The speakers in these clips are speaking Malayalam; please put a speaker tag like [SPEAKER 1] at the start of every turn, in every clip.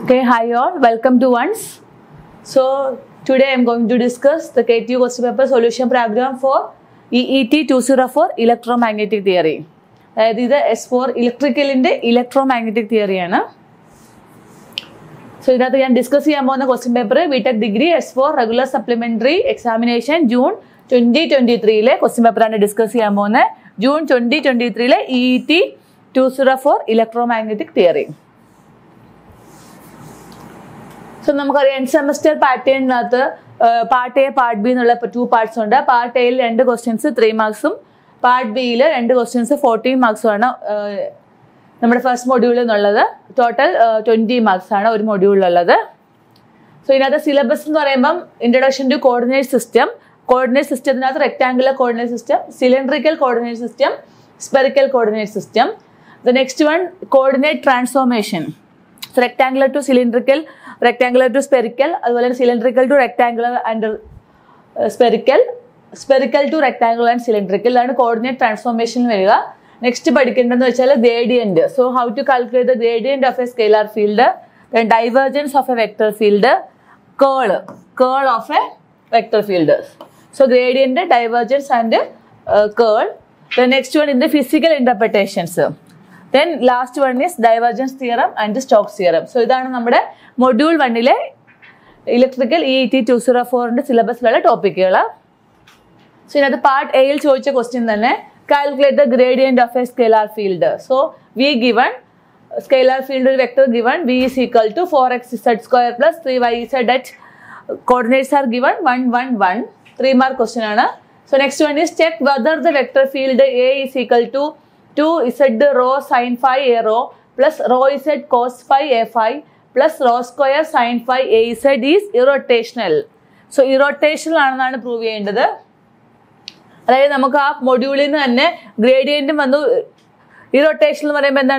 [SPEAKER 1] Okay, hi all, welcome to once. So today I am going to discuss the KTU question paper solution program for EET 204 electromagnetic theory. This is S4 electrical in the electromagnetic theory. So this is discuss the question paper BTech degree S4 regular supplementary examination June 2023 question paper discuss June 2023 EET 204 electromagnetic theory. So, we have semester pattern part A, part B, two parts. Part A, 2 questions, 3 marks. Part B, 2 questions, 14 marks. Our first module, total 20 marks. One module. So, in the syllabus, introduction to coordinate system. Coordinate system is rectangular coordinate system, cylindrical coordinate system, spherical coordinate system. The next one, coordinate transformation. So, rectangular to cylindrical, rectangular to spherical, as well as cylindrical to rectangular and spherical, spherical to rectangular and cylindrical. That is coordinate transformation. Next, gradient. So, how to calculate the gradient of a scalar field, then divergence of a vector field, curl of a vector field. So, gradient, divergence and curl. The next one in the physical interpretations. Then last one is divergence theorem and the Stokes theorem. So, this is our module 1 electrical EET 204 syllabus topic. So, in the part A, question calculate the gradient of a scalar field. So, V given, scalar field vector given, V is equal to 4x square plus 3y at coordinates are given 1, 1, 1. 3 mark question. So, next one is check whether the vector field A is equal to 2z rho sin phi a rho plus rho z cos phi a phi plus rho square sin phi a z is irrotational. So, irrotational is prove cheyendadu. That is, we have module in the gradient irrotational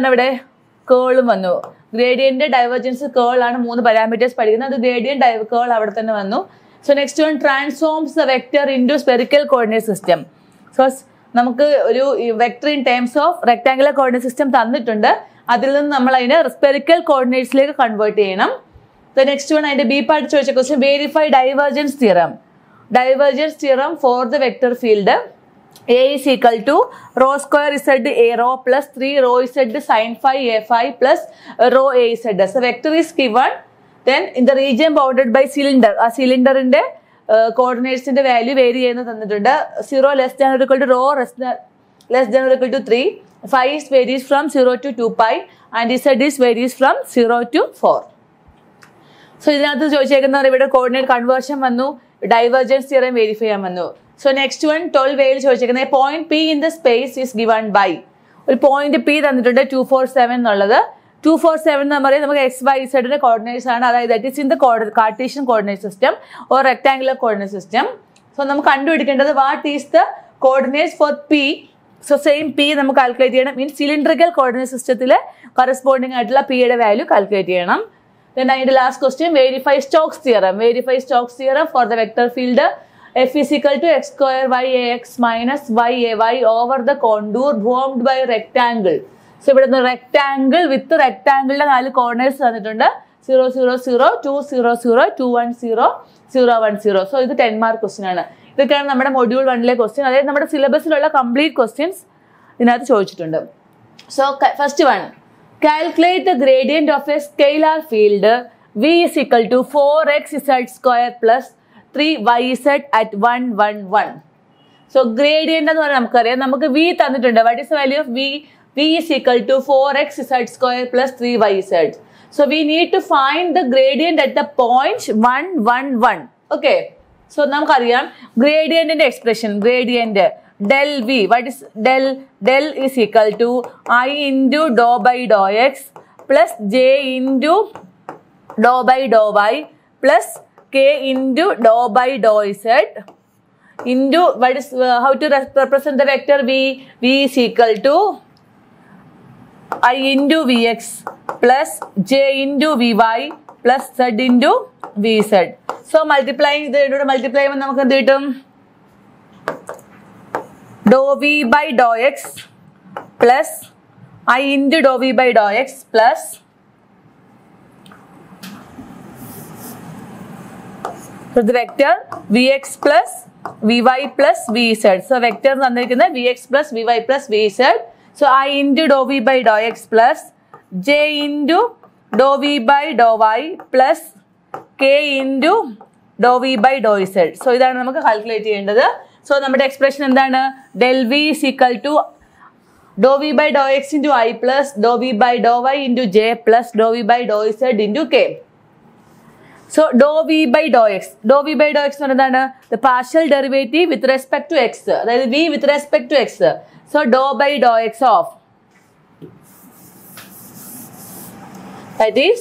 [SPEAKER 1] curl. Gradient, divergence, curl are 3 parameters. The gradient, curl. So, next one transforms the vector into spherical coordinate system. So, we have a vector in terms of rectangular coordinate system. That is spherical coordinates convert. The next one is B part question. Verify divergence theorem. Divergence theorem for the vector field. A is equal to rho square z a rho plus 3 rho z sin phi a phi plus rho a z. So, vector is given. Then in the region bounded by cylinder. A cylinder in the coordinates in the value vary 0 less than or equal to rho less than or equal to 3. Phi is varies from 0 to 2 pi and z is varies from 0 to 4. So, this is coordinate conversion, divergence theorem verify. So, next one 12 a point P in the space is given by point P 247. 247 x, y, z coordinates that is in the Cartesian coordinate system or rectangular coordinate system. So, we calculate what is the coordinates for P. So, same P we calculate means cylindrical coordinate system corresponding P value calculate. Then the last question, verify Stokes theorem. Verify Stokes theorem for the vector field F is equal to x square y minus y over the contour formed by a rectangle. So, we have a rectangle with the rectangle coordinates 0, 0, 0, 2, 0, 0, 2, 1, 0, 0, 1, 0. So, this is 10 mark question. This is our module 1 question. That is our syllabus complete questions. So, first one, calculate the gradient of a scalar field V is equal to 4x square plus 3yz at 1, 1, 1. So, gradient is V. What is the value of V? V is equal to 4x square plus 3yz. So, we need to find the gradient at the point 1, 1, 1. Okay. So, we have gradient in the expression. Gradient del V. What is del? Del is equal to I into dou by dou x plus j into dou by dou y plus k into dou by dou z into what is how to represent the vector V? V is equal to I into Vx plus j into Vy plus z into Vz. So, multiplying dou V by dou x plus I into dou V by dou x plus So the vector Vx plus Vy plus Vz. So vector തന്നിരിക്കുന്നത് Vx plus Vy plus Vz. So I into dou V by dou x plus J into dou V by dou y plus K into dou V by dou z. So ഇതാണ് നമുക്ക് കാൽക്കുലേറ്റ് ചെയ്യേണ്ടത്. So നമ്മുടെ എക്സ്പ്രഷൻ എന്താണ്? del V is equal to dou V by dou x into I plus dou V by dou y into J plus dou V by dou z into K. So dou V by dou x. Dou V by dou x എന്ന് പറയുന്നത് എന്താണ്? The partial derivative with respect to x. അതായത് V with respect to x. So dou by dou x of, that is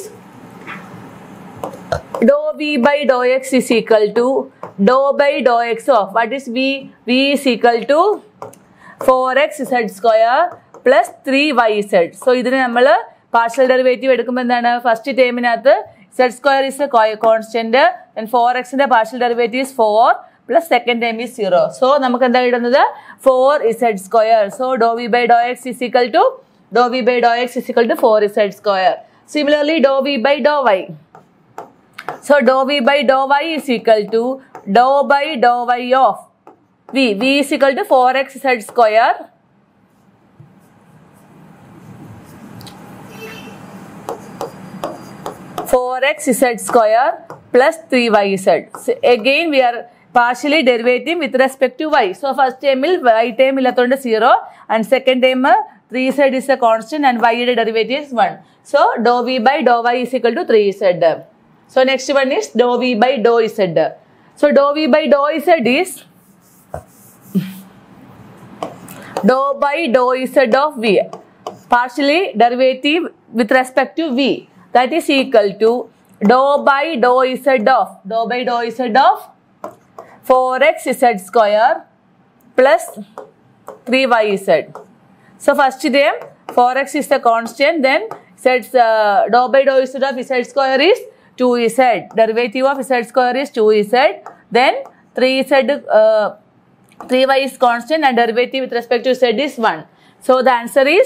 [SPEAKER 1] dou V by dou x is equal to dou by dou x of, what is V? V is equal to 4x z square plus 3yz. So ഇതിന് നമ്മൾ partial derivative എടുക്കുമ്പോൾ എന്താണ്? ഫസ്റ്റ് ടേമിനകത്ത് z square is a constant and 4x ന്റെ partial derivative is 4 plus second term is 0. So നമുക്ക് എന്താ കിട്ടുന്നത്? 4z square. So dou V by dou x is equal to 4z square. Similarly dou V by dou y. So dou V by dou y is equal to dou by dou y of V. V is equal to 4xz square plus 3yz. So again we are partially derivating with respect to y. So first term il y term illathonde 0 and second term 3z is a constant and y ide derivative is 1. So dou V by dou y is equal to 3z. So next one is dou V by dou z. So dou V by dou z is dou by dou z of V, partially derivative with respect to V, that is equal to dou by dou z of 4xz square plus 3yz. So first term 4x is the constant, then dou by dou z of z square is 2z, derivative of z square is 2z, then 3y is constant and derivative with respect to z is 1. So the answer is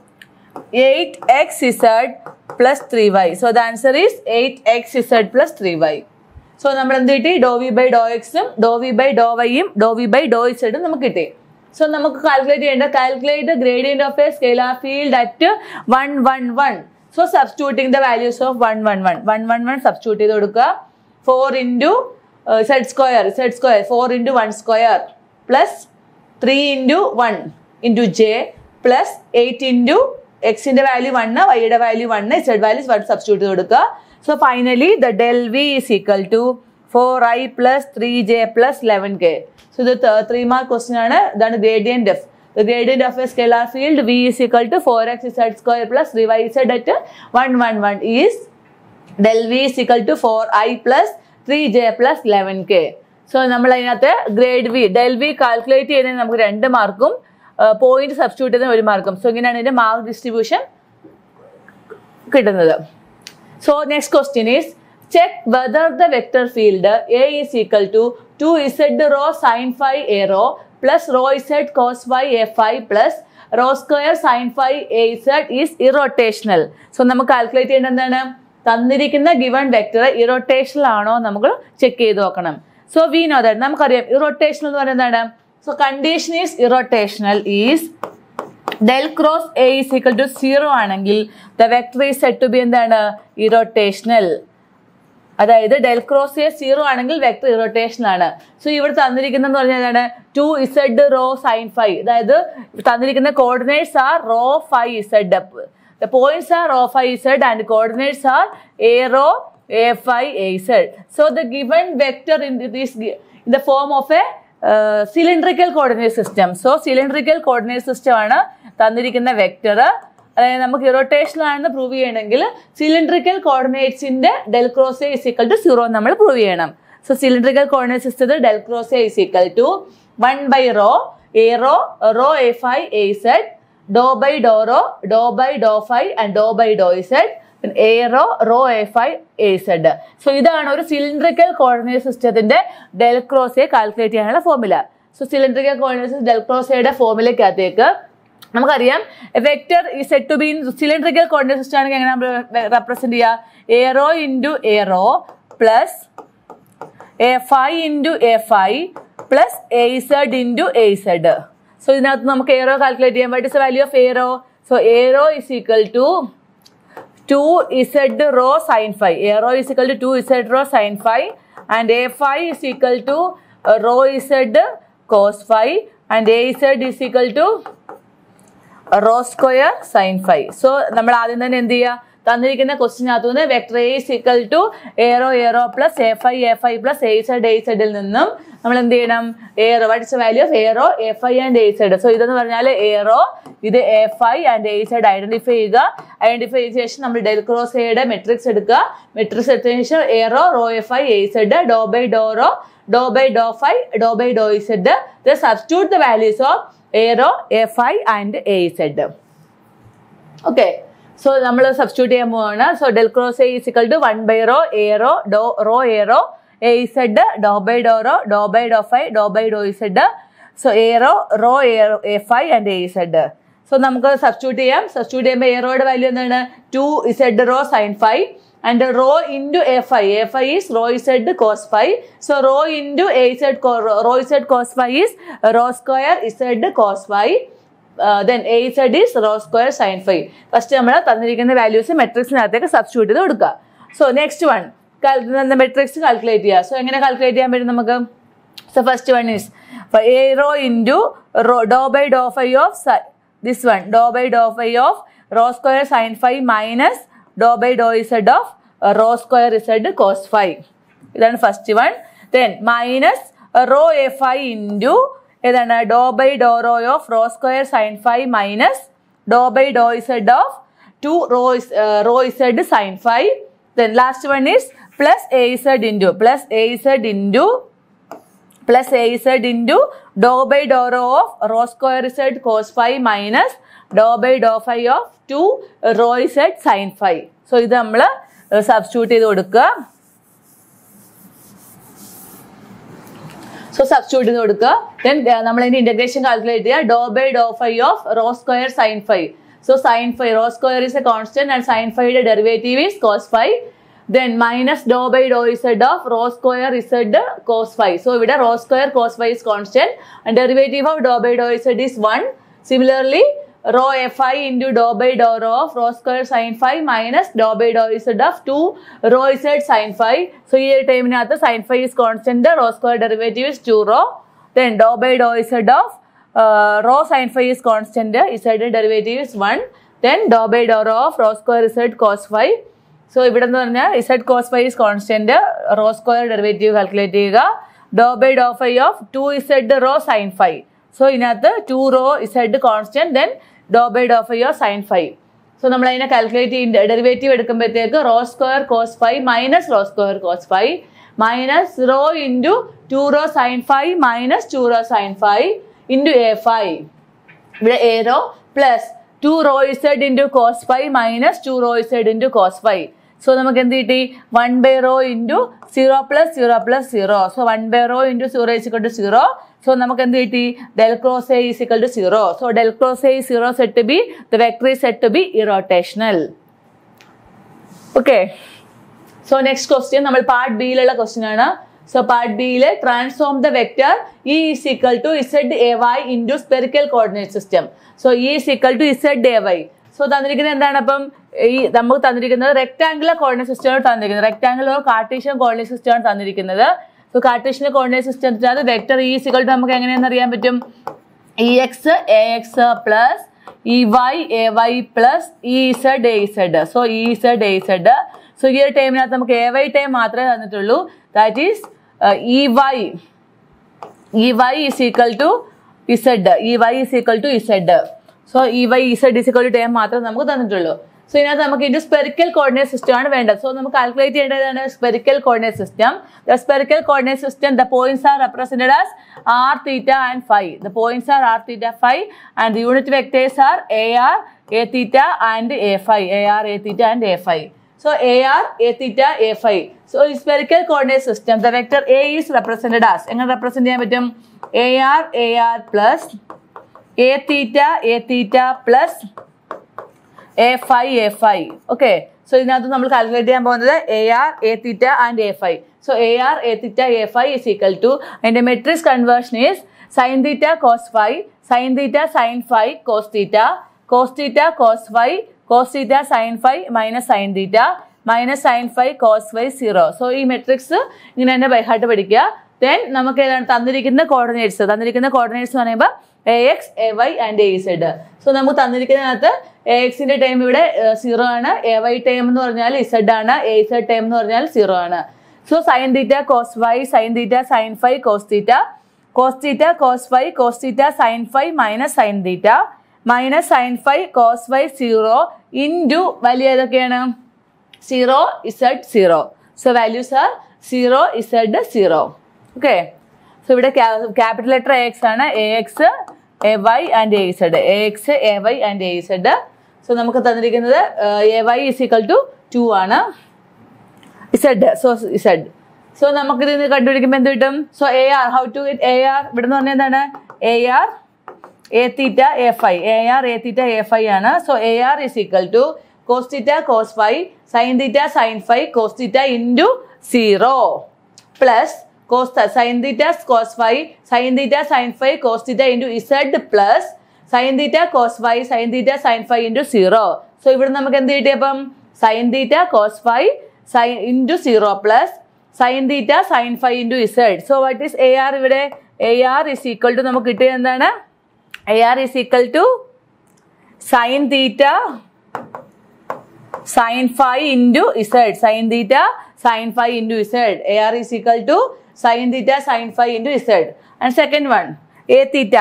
[SPEAKER 1] 8xz plus 3y. So the answer is 8xz plus 3y. So നമ്മൾ എന്ത് കിട്ടി? dou V by dou x ഉം dou V by dou y ഉം dou V by dou z ഉം നമുക്ക് കിട്ടി. So നമുക്ക് കാൽക്കുലേറ്റ് ചെയ്യേണ്ട, calculate the gradient of a scalar field at 1 1 1. So substituting the values of 1 1 1. 1 1 1 substitute ചെയ്ത് കൊടുക്കുക. 4 into z square 4 into 1 square plus 3 into 1 into j plus 8 into x ന്റെ വാല്യൂ 1, y യുടെ വാല്യൂ 1, z വാല്യൂ 1 സബ്സ്റ്റിറ്റ്യൂട്ട് ചെയ്ത് കൊടുക്കുക. So finally the del V is equal to 4i plus 3j plus 11k. So the 3 mark question ആണ്. ഇതാണ് gradient f. The gradient of a scalar field V is equal to 4xz square plus 3yz at 1 1 1 is del V is equal to 4i plus 3j plus 11k. So നമ്മൾ അതിനകത്ത് grad V del V calculate ചെയ്യുന്നതിന് നമുക്ക് 2 മാർക്കും പോയിന്റ് സബ്സ്റ്റിറ്റ്യൂട്ട് ചെയ്യുന്ന 1 മാർക്കും. സോ ഇങ്ങനെയാണ് ഇതിന്റെ മാർക്ക് ഡിസ്ട്രിബ്യൂഷൻ കിട്ടുന്നത്. So next question is, check whether the vector field A is equal to 2z rho sin phi a rho plus rho z cos phi a phi plus rho square sin phi a z is irrotational. So നമുക്ക് കാൽക്കുലേറ്റ് ചെയ്യേണ്ടത് എന്താണ്? തന്നിരിക്കുന്ന ഗിവൺ വെക്ടർ ഇറോട്ടേഷണൽ ആണോ നമുക്ക് ചെക്ക് ചെയ്ത് നോക്കണം. So we know that, നമുക്കറിയാം irrotational എന്ന് പറയുന്നത് എന്താണ്? So condition is irrotational is del cross A is equal to 0 ആണെങ്കിൽ the vector is said to be എന്താണ്? Irrotational. അതായത് del cross A 0 ആണെങ്കിൽ വെക്ടർ ഇറോട്ടേഷണൽ ആണ്. സോ ഇവിടെ തന്നിരിക്കുന്നതെന്ന് പറഞ്ഞാൽ എന്താണ്? 2z rho sin phi. അതായത് തന്നിരിക്കുന്ന coordinates R rho phi z. The points are rho phi z and coordinates are a rho a phi a z. So the given vector in the form of a cylindrical coordinate system. So cylindrical coordinate system ആണ് തന്നിരിക്കുന്ന വെക്ടർ. അതായത് നമുക്ക് ഇറോട്ടേഷണൽ ആണെന്ന് പ്രൂവ് ചെയ്യണമെങ്കിൽ സിലിണ്ടറിക്കൽ കോർഡിനേറ്റ്സിന്റെ del cross A is equal to 0 നമ്മൾ പ്രൂവ് ചെയ്യണം. സോ സിലിണ്ടറിക്കൽ കോർഡിനേറ്റ് സിസ്റ്റത്തിൽ del cross A is equal to 1 by rho a rho a phi a z, dou by dou rho, dou by dou phi and dou by dou z, a rho a phi a z. So ഇതാണ് ഒരു സിലിണ്ടറിക്കൽ കോർഡിനേറ്റ് സിസ്റ്റത്തിന്റെ ഡെൽ ക്രോസ് എ കാൽക്കുലേറ്റ് ചെയ്യാനുള്ള formula. So cylindrical coordinate del cross എയുടെ ഫോർമുലക്കകത്തേക്ക് നമുക്കറിയാം വെക്ടർ ഈ set to be in cylindrical coordinate system ആണെങ്കിൽ എങ്ങനെ നമ്മൾ റെപ്രസെന്റ് ചെയ്യുക? A rho into A rho plus a5 into a5 plus az into az. So ഇതിനകത്ത് നമുക്ക് a rho calculate ചെയ്യാം. What is the value of a rho? So a rho is equal to 2z rho sin phi. A rho is equal to 2z rho sin phi, and a5 is equal to rho z cos phi, and az is equal to rho square sin phi. So നമ്മൾ ആദ്യം തന്നെ എന്ത് ചെയ്യുക? തന്നിരിക്കുന്ന ക്വസ്റ്റ്യനകത്തു നിന്ന് vector A is equal to A rho plus a5 plus az ൽ നിന്നും നമ്മൾ എന്ത് ചെയ്യണം? A rho, what is the value of A rho, a5 and az. So ഇതെന്ന് പറഞ്ഞാൽ എ റോ, ഇത് a5 ആൻഡ് az ഐഡന്റിഫൈ ചെയ്യുക. ഐഡന്റിഫൈ ചെയ്ത ശേഷം നമ്മൾ ഡെൽ ക്രോസ് എയുടെ മെട്രിക്സ് എടുക്കുക. മെട്രിക്സ് എടുത്തതിന് ശേഷം A rho, rho a5, az, doe by Dr rho, Dr by Dr phi, Dr by Dr z. Then substitute the values of a rho, a5 and az. Okay. So നമ്മൾ സബ്സ്റ്റിറ്റ്യൂട്ട് ചെയ്യാൻ പോവാണ്. So del cross A is equal to 1 by rho A rho dou rho A rho A Z dou by Dr rho Dr by Dr phi Dr by dou Z. So A rho rho A phi and A Z. So നമുക്ക് സബ്സ്റ്റിറ്റ്യൂട്ട് ചെയ്യാം. സബ്സ്റ്റിറ്റ്യൂട്ട് ചെയ്യുമ്പോൾ എ റോയുടെ വാല്യൂ എന്താണ്? 2z rho sine phi and rho into a5. a5 is rho z cos phi. So rho into rho z cos phi is rho square z cos phi. Then az is rho square sin phi. First നമ്മൾ തന്നിരിക്കുന്ന വാല്യൂസ് മെട്രിക്സിനകത്തേക്ക് സബ്സ്റ്റിറ്റ്യൂട്ട് ചെയ്ത് കൊടുക്കുക. So next one matrix calculate ചെയ്യുക. സോ എങ്ങനെ കാൽക്കുലേറ്റ് ചെയ്യാൻ പറ്റും നമുക്ക്? So first one is a rho into rho dou by dou phi of this one, dou by dou phi of rho square sin phi minus dou by dou z of rho square z cos phi. ഇതാണ് first one. Then minus rho a5 into ഏതാണ് dou by Dr rho of rho square sine phi minus dou by dou Z of 2 rho Z sine phi. Then last one is plus A Z into plus A Z into dou by Dr rho of rho square Z cos phi minus dou by Dr phi of 2 rho Z sine phi. So ഇത് നമ്മൾ സബ്സ്റ്റിറ്റ്യൂട്ട് ചെയ്ത് കൊടുക്കുക. സോ സബ്സ്റ്റിറ്റ്യൂട്ട് ചെയ്ത് കൊടുക്കുക. ദെൻ നമ്മൾ അതിന്റെ ഇന്റഗ്രേഷൻ കാൽക്കുലേറ്റ് ചെയ്യുക. Dou by Dr phi of rho square sine phi. So sine phi, rho square is a constant and sine ഫൈയുടെ derivative is cos phi. Then minus dou by dou Z of rho square Z cos phi. So ഇവിടെ rho square cos phi is constant and derivative of dou by dou Z is 1. Similarly rho a5 into dou by dou rho of rho square sin phi minus dou by dou z of 2 rho z sin phi. So ഈ ടൈമിനകത്ത് sin phi is constant, rho square derivative is 2 rho. Then dou by dou z of rho sin phi is constant, z derivative is 1. Then dou by dou rho of rho square z cos phi. So ഇവിടെ എന്ന് പറഞ്ഞാൽ z cos phi is constant, rho square derivative calculate ചെയ്യുക. dou by dou phi of 2z rho sin phi. So ഇതിനകത്ത് 2 rho z constant, then dou by Dr phi of sine phi. So നമ്മൾ അതിനെ കാൽക്കുലേറ്റ് ചെയ്യുന്ന ഡെറിവേറ്റീവ് എടുക്കുമ്പോഴത്തേക്ക് rho square cos phi minus rho square cos phi minus rho into 2 rho sine phi minus 2 rho sine phi into a5. ഇവിടെ a rho plus 2 rho z into cos phi minus 2 rho z into cos phi. So നമുക്ക് എന്ത് കിട്ടി? 1 by rho into 0 plus 0 plus 0. So 1 by rho into 0 is equal to 0. So നമുക്ക് എന്ത് കിട്ടി? Del cross A is equal to 0. So del cross A is 0 set to be, the vector is set to be irrotational. Okay. So next question നമ്മൾ പാർട്ട് ബിയിലുള്ള ക്വസ്റ്റ്യൻ ആണ്. സോ പാർട്ട് ബിയിൽ transform the vector E is equal to ZAY into spherical coordinate system. So E is equal to ZAY. So തന്നിരിക്കുന്നത് എന്താണ്? അപ്പം ഈ നമുക്ക് തന്നിരിക്കുന്നത് റെക്ടാംഗുലർ കോർഡിനേറ്റ് സിസ്റ്റം ആണ് തന്നിരിക്കുന്നത്. റെക്ടാംഗുലർ കാർട്ടീഷ്യൻ കോർഡിനേറ്റ് സിസ്റ്റം ആണ് തന്നിരിക്കുന്നത്. സോ കാർട്ടീഷ്യൻ കോർഡിനേറ്റ് സിസ്റ്റത്തിൽ vector E is equal to നമുക്ക് എങ്ങനെയാണെന്ന് അറിയാൻ പറ്റും? EX AX plus EY AY plus EZ AZ. So EZ AZ. So ഈ ഒരു ടൈമിനകത്ത് നമുക്ക് AY ടൈം മാത്രമേ തന്നിട്ടുള്ളൂ. That is EY is equal to Z. EY is equal to Z. So EY Z is equal to time മാത്രമേ നമുക്ക് തന്നിട്ടുള്ളൂ. സോ ഇതിനകത്ത് നമുക്ക് ഇതിന്റെ സ്പെറിക്കൽ കോർഡിനേറ്റ് സിസ്റ്റം ആണ് വേണ്ടത്. സോ നമുക്ക് കാൽക്കുലേറ്റ് ചെയ്യേണ്ടതാണ് spherical coordinate system. The spherical coordinate system, the points are represented as r, theta and phi. The points are r, theta, phi and the unit vectors are AR, A theta and A phi. AR, A theta and A phi. So AR, A theta, A phi. So in spherical coordinate system, the vector A is represented as എങ്ങനെ റെപ്രസെന്റ് ചെയ്യാൻ പറ്റും? AR plus A theta plus A phi. Okay. So ഇതിനകത്ത് നമ്മൾ കാൽക്കുലേറ്റ് ചെയ്യാൻ പോകുന്നത് AR, A theta and A phi. So AR A theta A phi is equal to, and the matrix conversion is sin theta cos phi, sin theta sin phi cos theta cos phi cos theta sin phi minus sin phi cos phi 0. So ഈ മെട്രിക്സ് ഇങ്ങനെ തന്നെ ബൈ ഹാർട്ട് പഠിക്കുക. Then നമുക്ക് ഏതാണ് തന്നിരിക്കുന്ന കോർഡിനേറ്റ്സ് എന്ന് പറയുമ്പോൾ AX, AY and AZ. So നമുക്ക് തന്നിരിക്കുന്നതിനകത്ത് AXന്റെ ടൈം ഇവിടെ 0 ആണ്, AY ടൈം എന്ന് പറഞ്ഞാൽ Z ആണ്, AZ ടൈം എന്ന് പറഞ്ഞാൽ 0 ആണ്. So sin theta cos phi, sin theta sin phi cos theta cos phi cos theta sin phi minus sin phi cos phi 0 into value ഏതൊക്കെയാണ് 0 Z 0. So values are 0 Z 0. Okay. So ഇവിടെ capital letter AX ആണ്, AX, AY and AZ. AX, AY and AZ. So നമുക്ക് തന്നിരിക്കുന്നത് AY is equal to 2 ആണ്. Z. So Z. So നമുക്ക് ഇതിന് കണ്ടുപിടിക്കുമ്പോൾ എന്ത് കിട്ടും? So AR, how to get AR? ഇവിടെ നിന്ന് പറഞ്ഞാൽ എന്താണ്? AR A theta A phi. AR A theta A phi ആണ്. So AR is equal to cos theta cos phi, sin theta sin phi cos theta into 0 plus sin theta cos phi, sin theta sin phi cos theta into Z plus sin theta cos phi, sin theta sin phi into 0. So ഇവിടെ നമുക്ക് എന്ത് കിട്ടിയപ്പം sin theta cos phi sin into 0 plus sin theta sin phi into Z. So what is AR ഇവിടെ? AR is equal to നമുക്ക് കിട്ടിയത് എന്താണ്? AR is equal to sin theta sin phi into Z. Sin theta sin phi into Z. AR is equal to sin theta sin phi into Z. And second one, A theta.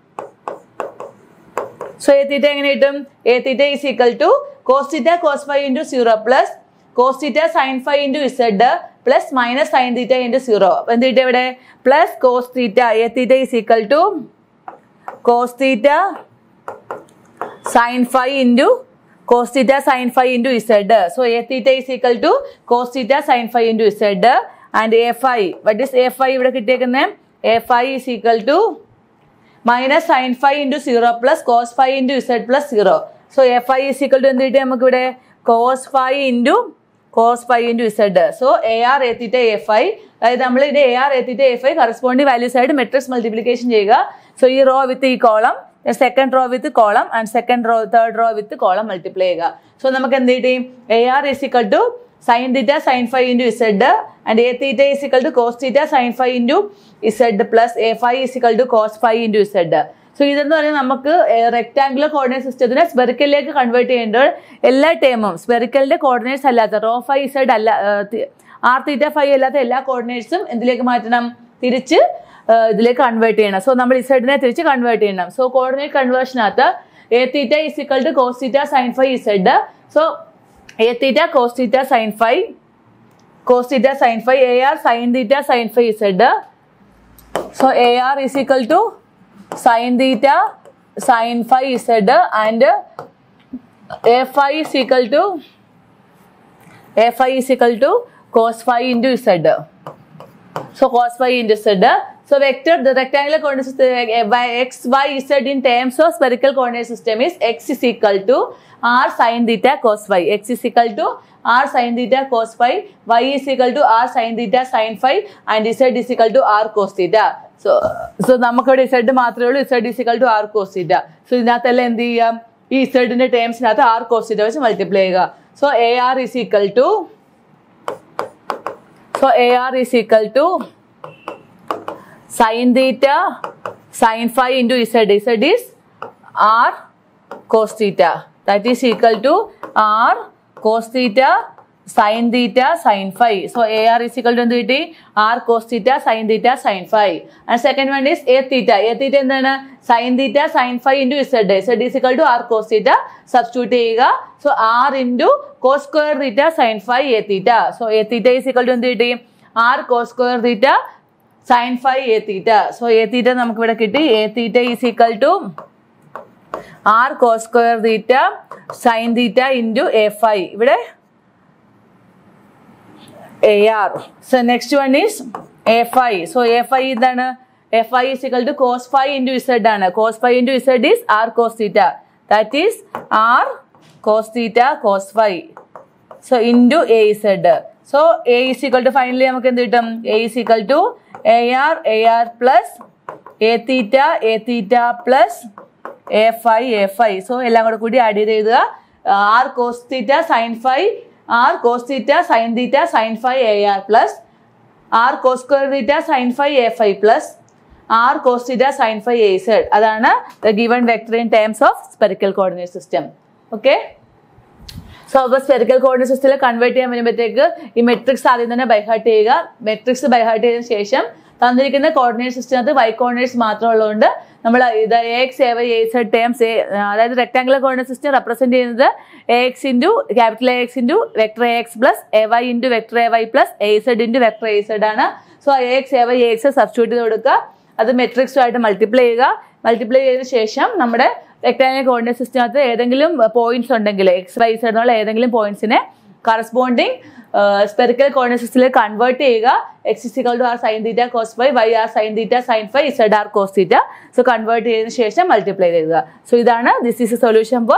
[SPEAKER 1] So A theta എങ്ങനെ കിട്ടും? A theta is equal to cos theta cos phi into 0 plus cos theta sin phi into Z plus minus sin theta into 0. എന്ത് കിട്ടും ഇവിടെ? Plus cos theta. A theta is equal to cos theta sin phi into cos theta sin phi into Z. So A theta is equal to cos theta sin phi into Z. And A phi, what is A phi ഇവിടെ കിട്ടിയേക്കുന്നത്? A phi is equal to minus sin phi into 0 plus cos phi into Z plus 0. So A phi is equal to എന്ത് കിട്ടി നമുക്ക് ഇവിടെ? cos phi into Z. So AR A theta A phi, അതായത് നമ്മൾ ഇത് AR A theta A phi corresponding values ആയിട്ട് മെട്രിക്സ് മൾട്ടിപ്ലിക്കേഷൻ ചെയ്യുക. സോ ഈ റോ വിത്ത് ഈ column, second row with column and second row third row with column multiply ചെയ്യുക. സോ നമുക്ക് എന്ത് കിട്ടി? AR is equal to sin theta sin phi into Z and A theta is equal to cos theta sin phi into Z plus A phi is equal to cos phi into Z. So ഇതെന്ന് പറഞ്ഞാൽ നമുക്ക് റെക്ടാങ്കുലർ കോർഡിനേറ്റ് സിസ്റ്റത്തിനെ സ്പെറിക്കലിലേക്ക് കൺവേർട്ട് ചെയ്യേണ്ടത് എല്ലാ ടേമും സ്പെറിക്കലിന്റെ കോർഡിനേറ്റ്സ് അല്ലാത്ത റോ ഫൈ Z അല്ല ആർ തീറ്റ ഫൈ അല്ലാത്ത എല്ലാ കോർഡിനേറ്റ്സും എന്തിലേക്ക് മാറ്റണം? തിരിച്ച് ഇതിലേക്ക് കൺവേർട്ട് ചെയ്യണം. സോ നമ്മൾ ഇസഡിനെ തിരിച്ച് കൺവേർട്ട് ചെയ്യണം. സോ കോർഡിനേറ്റ് കൺവേർഷനകത്ത് A theta is equal to cos theta sin phi Z. So A theta cos theta sin phi AR sin theta sin phi Z. So AR is equal to sin theta sin phi Z and A phi is equal to cos phi into Z. So cos phi into Z. So vector, the rectangular coordinate system by x, y, z in terms of spherical coordinate system is x is equal to r sin theta cos phi. X is equal to r sin theta cos phi, y is equal to r sin theta sin phi and z is equal to r cos theta. So നമുക്കിവിടെ z മാത്രമേ ഉള്ളൂ, z is equal to r cos theta. So ഇതിനകത്തെല്ലാം എന്ത് ചെയ്യാം? ഈ z-ന്റെ ടേംസിനകത്ത് r cos theta വെച്ച് മൾട്ടിപ്ലൈ ചെയ്യുക. So AR is equal to sin theta sin phi into Z. Z is r cos theta. That is equal to r cos theta sin phi. So AR is equal to r cos theta sin phi. And second one is A theta. A theta എന്താണ്? sin theta sin phi into Z. Z is equal to r cos theta. Substitute ചെയ്യുക. So r into cos square theta sin phi A theta. So A theta is equal to r cos square theta sin phi A theta. So A theta നമുക്ക് ഇവിടെ കിട്ടി. A theta is equal to r cos square theta sin theta into A phi. ഇവിടെ AR. So next one is A phi. So A phi എന്താണ്? A phi is equal to cos phi into Z ആണ്. Cos phi into Z is r cos theta. That is r cos theta cos phi. So into AZ. So A is equal to finally നമുക്ക് എന്ത് കിട്ടും? A is equal to AR plus A theta plus A phi. So എല്ലാം കൂടി ആഡ് ചെയ്ത് എഴുതുക. R cos theta sine phi sine phi AR plus R cos square theta sine phi A phi plus R cos theta sine phi AZ. അതാണ് the given vector in terms of spherical coordinate system. Okay, so അപ്പോൾ സ്പെറിക്കൽ കോർഡിനേറ്റ് സിസ്റ്റത്തിൽ കൺവേർട്ട് ചെയ്യാൻ വരുമ്പോഴത്തേക്ക് ഈ മെട്രിക്സ് ആദ്യം തന്നെ ബൈഹാർട്ട് ചെയ്യുക. മെട്രിക്സ് ബൈഹാർട്ട് ചെയ്തതിനു ശേഷം തന്നിരിക്കുന്ന കോർഡിനേറ്റ് സിസ്റ്റത്തിനകത്ത് y കോർഡിനേറ്റ്സ് മാത്രമുള്ളതുകൊണ്ട് നമ്മൾ ഇത് AX AY AZ ടേംസ്, അതായത് റെക്ടാങ്കുലർ കോർഡിനേറ്റ് സിസ്റ്റം റെപ്രസെന്റ് ചെയ്യുന്നത് AX into capital AX into vector AX plus AY into vector AY plus AZ into vector AZ ആണ്. So AX AY AX substitute ചെയ്ത് കൊടുക്കുക. അത് മെട്രിക്സുമായിട്ട് മൾട്ടിപ്ലൈ ചെയ്യുക. മൾട്ടിപ്ലൈ ചെയ്തതിനു ശേഷം നമ്മുടെ റെക്ടാങ്കുലർ കോർഡിനേറ്റ് സിസ്റ്റത്തിനകത്ത് ഏതെങ്കിലും പോയിന്റ്സ് ഉണ്ടെങ്കിൽ XY Z എന്നുള്ള ഏതെങ്കിലും പോയിന്റ്സിനെ കറസ്പോണ്ടിങ് സ്പെറിക്കൽ കോർഡിനേറ്റ് സിസ്റ്റത്തിലേക്ക് കൺവേർട്ട് ചെയ്യുക. X is equal to R sin theta cos phi, Y R sin theta sin phi, Z R cos theta. സോ കൺവേർട്ട് ചെയ്തതിനു ശേഷം മൾട്ടിപ്ലൈ ചെയ്യുക. സോ ഇതാണ് this is a solution for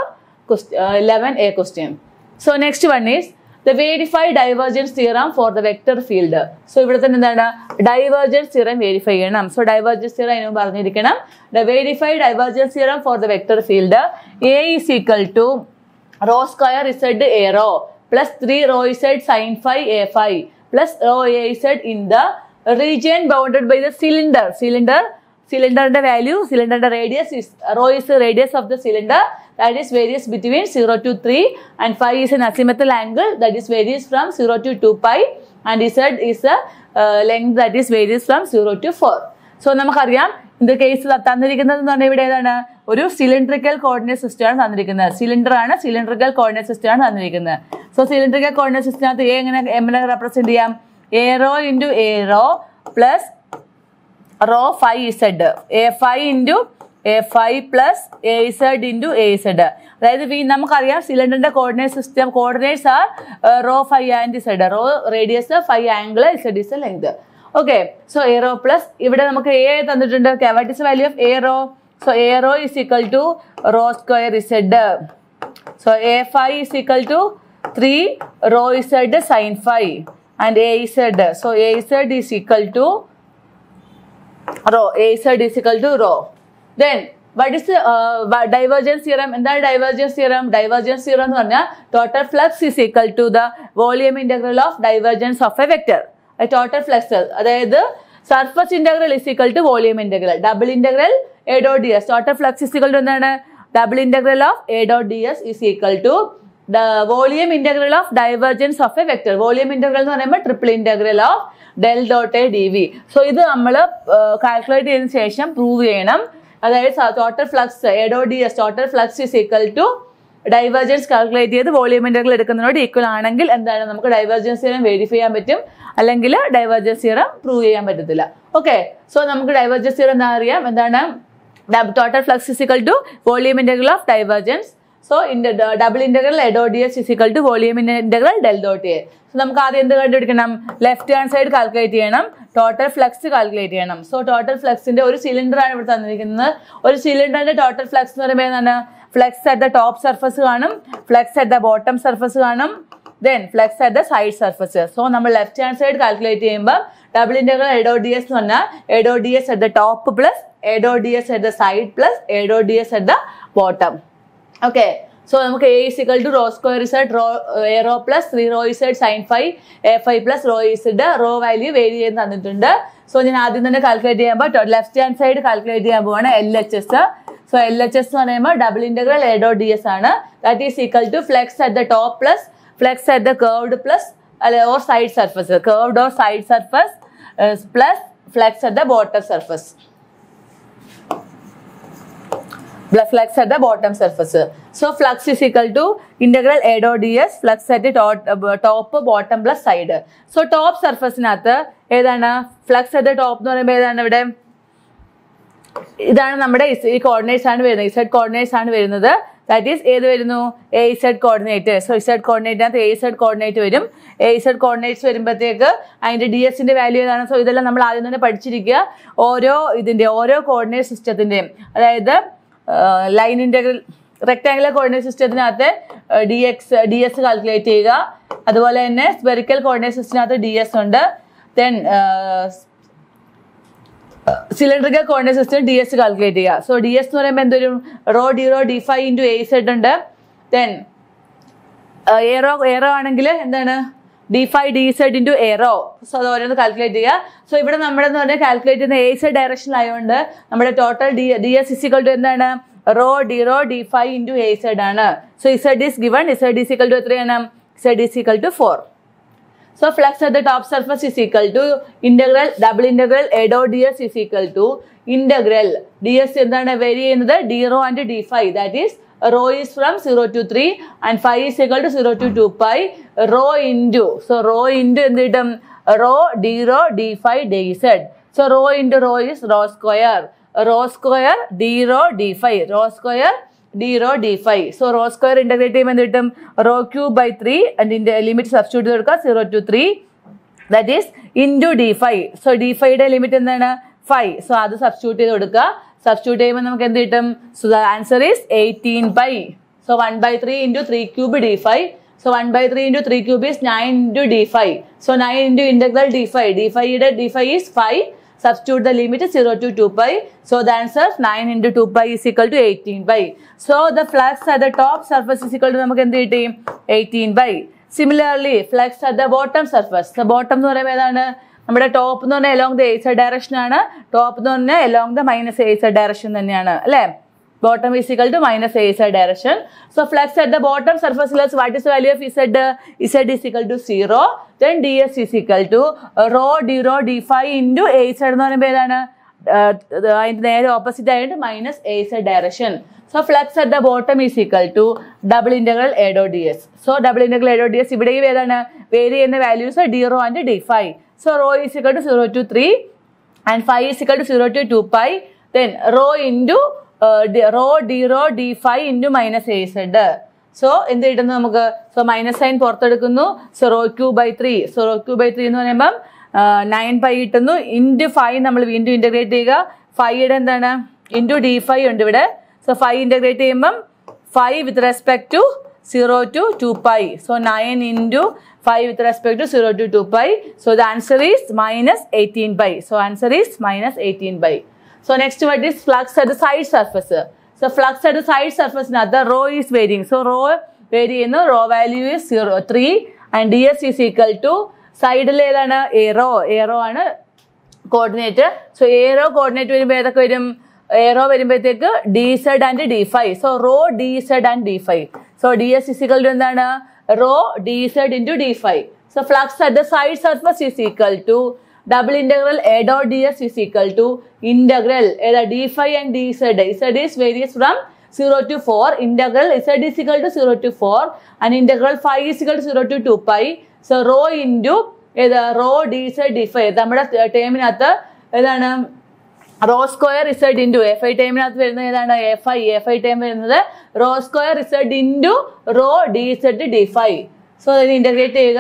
[SPEAKER 1] 11A question. So next one is the verified divergence theorem for the vector field. സോ ഇവിടെ തന്നെ എന്താണ്? ഡൈവേർജൻസ് തിയറം വെരിഫൈ ചെയ്യണം. സോ ഡൈവേർജൻസ് തിയറം അതിന് പറഞ്ഞിരിക്കണം. The verified divergence theorem for the vector field A is equal to rho square Z A rho plus 3 rho Z sin phi A phi plus rho AZ in the region bounded by the cylinder. Cylinderന്റെ value, cylinderന്റെ radius is rho is the radius of the cylinder that is varies between 0 to 3 and phi is an azimuthal angle that is varies from 0 to 2 pi and Z is a length that is varies from 0 to 4. So നമുക്കറിയാം ഇത് കേസ് തന്നിരിക്കുന്നത് എന്ന് പറഞ്ഞാൽ ഇവിടെ ഏതാണ്? ഒരു സിലിണ്ടറിക്കൽ കോർഡിനേറ്റ് സിസ്റ്റം ആണ് തന്നിരിക്കുന്നത്. സിലിണ്ടറിക്കൽ കോർഡിനേറ്റ് സിസ്റ്റം ആണ് തന്നിരിക്കുന്നത്. സോ സിലിണ്ടറിക്കൽ കോർഡിനേറ്റ് സിസ്റ്റത്തിനകത്ത് എങ്ങനെ റെപ്രസെന്റ് ചെയ്യാം? A rho into A rho plus rho phi Z, A phi into A phi plus A Z into A Z. അതായത് നമുക്കറിയാം സിലിണ്ടറിന്റെ coordinate system coordinates R rho phi and Z. Rho radius, phi angle, Z is length. Okay, so A rho plus ഇവിടെ നമുക്ക് എ തന്നിട്ടുണ്ട്. What is value of A rho? So A rho is equal to rho square Z. So A phi is equal to 3 rho Z sine phi and A Z. So A Z is equal to rho. A Z is equal to rho. Then what is divergence theorem? എന്താണ് ഡൈവേർജൻസ് തിയറം? ഡൈവേർജൻസ് തിയറം എന്ന് പറഞ്ഞാൽ total flux is equal to the volume integral of divergence of A vector. Total flux, അതായത് surface integral is equal to volume integral. Double integral A dot D S. Total flux is equal to എന്താണ്? Double integral of A dot D S is equal to the volume integral of divergence of A vector. Volume integral എന്ന് പറയുമ്പോൾ triple integral of del dot A D V. So ഇത് നമ്മൾ കാൽക്കുലേറ്റ് ചെയ്തതിനു ശേഷം പ്രൂവ് ചെയ്യണം. അതായത് total flux A dot D S, total flux is equal to divergence calculate ചെയ്ത് വോളിയം ഇന്റഗ്രൽ എടുക്കുന്നതിനോട് ഈക്വൽ ആണെങ്കിൽ എന്താണ് നമുക്ക് ഡൈവേർജൻസ് തിയറം വെരിഫൈ ചെയ്യാൻ പറ്റും, അല്ലെങ്കിൽ ഡൈവേർജൻസ് തിയറം പ്രൂവ് ചെയ്യാൻ പറ്റത്തില്ല. ഓക്കെ, സോ നമുക്ക് ഡൈവേർജൻസ് തിയറം എന്താ അറിയാം? എന്താണ്? Total flux is equal to volume integral of divergence. So double integral A dot D S is equal to volume integral del dot A. So നമുക്ക് ആദ്യം എന്ത് കണ്ടുപിടിക്കണം? ലെഫ്റ്റ് ഹാൻഡ് സൈഡ് കാൽക്കുലേറ്റ് ചെയ്യണം, ടോട്ടൽ ഫ്ലക്സ് കാൽക്കുലേറ്റ് ചെയ്യണം. സോ ടോട്ടൽ ഫ്ലക്സിന്റെ ഒരു സിലിണ്ടർ ആണ് ഇവിടെ തന്നിരിക്കുന്നത്. ഒരു സിലിണ്ടറിന്റെ ടോട്ടൽ ഫ്ലക്സ് എന്ന് പറയുമ്പോൾ എന്താണ്? Flux at the top surface കാണും, flux at the bottom surface കാണും, then flux at the side surface. So നമ്മൾ ലെഫ്റ്റ് ഹാൻഡ് സൈഡ് കാൽക്കുലേറ്റ് ചെയ്യുമ്പോൾ double integral A dot D S എന്ന് പറഞ്ഞാൽ A dot D S at the top plus A dot D S at the side plus A dot D S at the bottom. Okay, so നമുക്ക് A is equal to rho square Z raw A rho plus 3 rho Z sine phi A phi plus rho Z. Rho value vary ചെയ്ത് തന്നിട്ടുണ്ട്. സോ ഞാൻ ആദ്യം തന്നെ കാൽക്കുലേറ്റ് ചെയ്യുമ്പോൾ ലെഫ്റ്റ് ഹാൻഡ് സൈഡ് കാൽക്കുലേറ്റ് ചെയ്യാൻ പോവാണ് LHS. സോ LHS എന്ന് പറയുമ്പോൾ double integral A dot D S ആണ്. That is equal to flux at the top plus flux at the curved plus or side surface, curved or side surface plus flux at the bottom surface, flux at the bottom surface. So flux is equal to integral a dot ds flux at the top bottom plus side. So top surface nathu edana flux at the top nu parayumbol edana ivide idana nammade ഈ coordinates aanu varunathu, z coordinates aanu varunathu. That is ഏത് വരുന്നു? AZ coordinate. So Z coordinate nathu AZ coordinate varum. AZ coordinates വരുമ്പോഴത്തേക്ക് അതിന്റെ ds ന്റെ വാല്യൂ ഏതാണ്? സോ ഇതെല്ലാം നമ്മൾ ആദ്യം തന്നെ പഠിച്ചിരിക്കുക. ഓരോ കോർഡിനേറ്റ് സിസ്റ്റത്തിന്റെയും, അതായത് ലൈൻ ഇന്റഗ്രൽ റെക്ടാങ്കുലർ കോർഡിനേറ്റ് സിസ്റ്റത്തിനകത്ത് ഡി എസ് കാൽക്കുലേറ്റ് ചെയ്യുക. അതുപോലെ തന്നെ സ്പെറിക്കൽ കോർഡിനേറ്റ് സിസ്റ്റത്തിനകത്ത് ഡി എസ് ഉണ്ട്. Then cylindrical coordinate system D S calculate ചെയ്യുക. സോ ഡി എസ് എന്ന് പറയുമ്പോൾ എന്തൊരു rho D rho D five into A Z ഉണ്ട്. ദെൻ എറോ ആണെങ്കിൽ എന്താണ് D five D Z into arrow. So അത് ഓരോന്ന് കാൽക്കുലേറ്റ് ചെയ്യുക. സോ ഇവിടെ നമ്മുടെ എന്ന് പറഞ്ഞാൽ കാൽക്കുലേറ്റ് ചെയ്യുന്ന എ സെഡ് ഡയറക്ഷനിലായതുകൊണ്ട് നമ്മുടെ total D S is equal to എന്താണ് rho D five into A Z ആണ്. So Z is given. Z is equal to എത്രയാണ്? Z is equal to 4. So flux at the top surface is equal to integral double integral a dot ds is equal to integral ds എന്താണ് vary ചെയ്യുന്നത് d rho and d phi. That is rho is from 0 to 3 and phi is equal to 0 to 2 pi rho into. So rho into എന്ത് കിട്ടും? rho d phi dz. So rho into rho is rho square d rho d phi rho square d rho d phi. So rho square integrate ചെയ്യുമ്പോൾ എന്ത് കിട്ടും? rho cube by 3 and in the limit substitute കൊടുക്കുക 0 to 3, that is into d phi. So d phi യുടെ ലിമിറ്റ് എന്താണ്? 5. So അത് സബ്സ്റ്റിറ്റ്യൂട്ട് ചെയ്ത് കൊടുക്കുക. സബ്സ്റ്റിറ്റ്യൂട്ട് ചെയ്യുമ്പോൾ നമുക്ക് എന്ത് കിട്ടും? So the answer is 18 pi. So 1 by 3 into 3 cube d phi. So 1 by 3 into 3 cube is 9 into d phi. So 9 into integral d phi. d phi is 5. Substitute the limit 0 to 2 pi. So the answer 9 into 2 pi is equal to 18 pi. So the flux at the top surface is equal to നമുക്ക് എന്ത് കിട്ടി? 18 pi. Similarly, flux at the bottom surface. The bottom എന്ന് പറയുമ്പോൾ ഏതാണ്? നമ്മുടെ ടോപ്പ് എന്ന് പറഞ്ഞാൽ along the a z direction ആണ്. ടോപ്പ് എന്ന് പറഞ്ഞാൽ along the minus a z direction തന്നെയാണ് അല്ലേ? Bottom is equal to minus a z direction. So flux at the bottom surface is what is the value of z? Z is equal to 0. Then ds is equal to rho d phi into a z എന്ന് പറയുമ്പോൾ ഏതാണ്? അതിന്റെ നേരെ ഓപ്പോസിറ്റ് ആയിട്ട് minus a z direction. So flux at the bottom is equal to double integral a dot ds. So double integral a dot ds ഇവിടെയും ഏതാണ്? വേരി ചെയ്യുന്ന values d rho and d phi. So rho is equal to 0 to 3 and phi is equal to 0 to 2 pi. Then rho into rho d phi into minus a z. So എന്ത് കിട്ടുന്നു നമുക്ക്? സോ മൈനസ് സൈൻ പുറത്തെടുക്കുന്നു. So rho cube by 3. So rho cube by 3 എന്ന് പറയുമ്പം 9 പൈ കിട്ടുന്നു. ഇൻറ്റു 5 നമ്മൾ വീണ്ടും ഇൻ്റഗ്രേറ്റ് ചെയ്യുക. 5യുടെ എന്താണ്? ഇൻറ്റു d phi ഉണ്ട് ഇവിടെ. സോ 5 ഇൻ്റഗ്രേറ്റ് ചെയ്യുമ്പം 5 with respect to 0 to 2 pi. So 9 into 5 with respect to 0 to 2 pi. So the answer is minus 18 pi. So answer is minus 18 pi. So next word is flux at the side surface. So flux at the side surface, now the rho is varying. So rho vary, rho value is 3 and ds is equal to side ledana arrow ആണ് coordinate. So arrow coordinate വരുമ്പോൾ ഏതൊക്കെ വരും? arrow വരുമ്പോഴത്തേക്ക് dz and d phi. So rho dz and d phi. So ds is equal to എന്താണ്? rho dz into d phi. So flux at the side surface is equal to double integral a dot ds is equal to integral d phi and dz. Z is varies from 0 to 4. Integral z is equal to 0 to 4 and integral phi is equal to 0 to 2 pi. So rho into rho dz d phi. നമ്മുടെ ടേമിനകത്ത് ഏതാണ്? Rho square Z into phi ടൈമിനകത്ത് വരുന്നത് ഏതാണ്? എഫ് ഐ ടൈം വരുന്നത് rho square Z into rho D Z D phi. So അതിന് ഇൻ്റഗ്രേറ്റ് ചെയ്യുക.